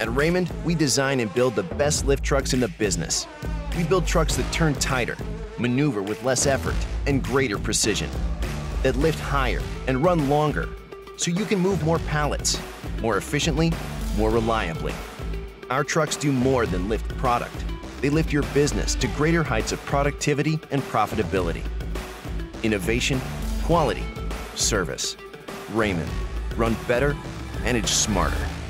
At Raymond, we design and build the best lift trucks in the business. We build trucks that turn tighter, maneuver with less effort and greater precision, that lift higher and run longer, so you can move more pallets, more efficiently, more reliably. Our trucks do more than lift product. They lift your business to greater heights of productivity and profitability. Innovation, quality, service. Raymond. Run better, manage smarter.